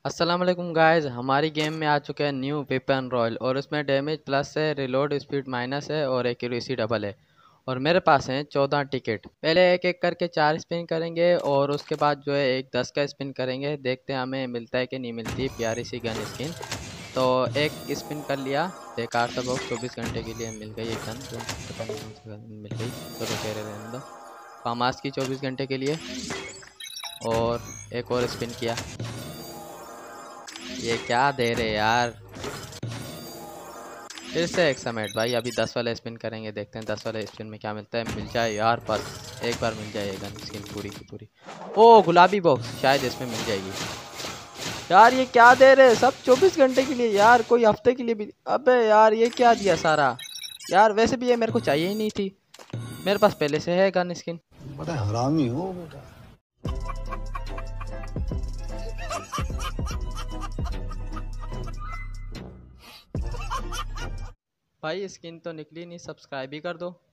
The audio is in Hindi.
अस्सलाम वालेकुम गाइस, हमारी गेम में आ चुका है न्यू वेपन रॉयल और उसमें डैमेज प्लस है, रिलोड स्पीड माइनस है और एक्यूरेसी डबल है। और मेरे पास हैं 14 टिकट। पहले एक एक करके 4 स्पिन करेंगे और उसके बाद जो है एक 10 का स्पिन करेंगे। देखते हैं हमें मिलता है कि नहीं मिलती प्यारी सी गन स्किन। तो एक स्पिन कर लिया, बेकार सा बॉक्स। 24 घंटे के लिए मिल गई एक गन, जो पता नहीं कौन सी गन मिल गई। चलो कह रहे रहने दो। फामास की 24 घंटे के लिए। और एक और स्पिन किया। ये क्या दे रहे यार। फिर से एक समेट भाई, अभी 10 वाला स्पिन करेंगे, देखते हैं 10 वाले स्पिन में क्या मिलता है। मिल जाए यार, बस एक बार मिल जाए गन स्किन पूरी की पूरी। ओ गुलाबी बॉक्स, शायद इसमें मिल जाएगी। यार ये क्या दे रहे हैं सब 24 घंटे के लिए यार, कोई हफ्ते के लिए भी। अबे यार ये क्या दिया सारा यार। वैसे भी ये मेरे को चाहिए ही नहीं थी, मेरे पास पहले से है गन स्किन। बड़ा हरामी हो बेटा। भाई स्किन तो निकली नहीं, सब्सक्राइब ही कर दो।